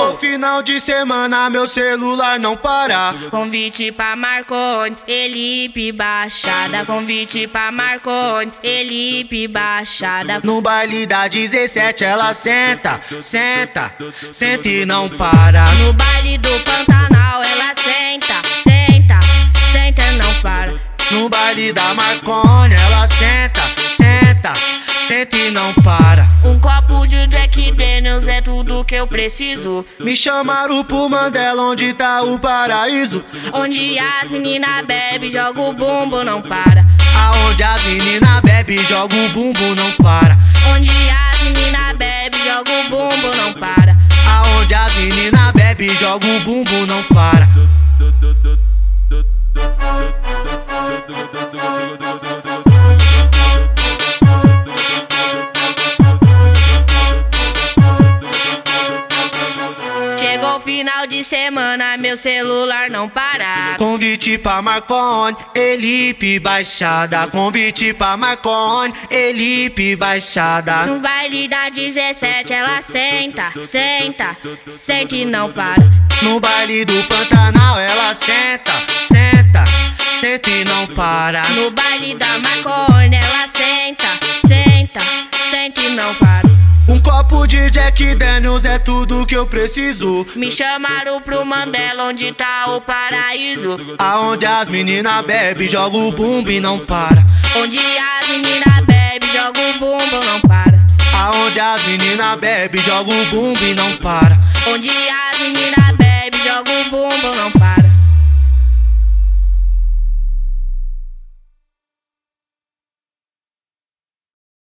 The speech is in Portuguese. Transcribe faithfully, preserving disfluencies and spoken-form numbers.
Chegou o final de semana, meu celular não para. Convite pra Marconi, Elipe Baixada. Convite pra Marconi, Elipe Baixada. No baile da dezessete ela senta, senta, senta e não para. No baile do Pantanal ela senta, senta, senta e não para. No baile da Marconi ela senta, senta, senta e não para. Um copo de Jack Daniels é tudo que eu preciso. Me chamaram pro Mandela, onde tá o paraíso? Onde as meninas bebem, joga o bumbo, não para. Aonde as meninas bebem, joga o bumbo, não para. Onde as meninas bebem, joga o bumbo, não para. Aonde as meninas bebem, joga o bumbo, não para. Chegou o final de semana, meu celular não para. Convite pra Marconi, Elipe Baixada. Convite pra Marconi, Elipe Baixada. No baile da dezessete ela senta, senta, senta e não para. No baile do Pantanal ela senta, senta, senta e não para. No baile da Marconi ela senta, senta, senta e não para. Um copo de Jack Daniels é tudo que eu preciso. Me chamaram pro Mandela, onde tá o paraíso. Aonde as meninas bebem, joga o bumbo e não para. Onde as meninas bebem, joga o bumbo, não para. Aonde as meninas bebem, joga o bumbo e não para. Onde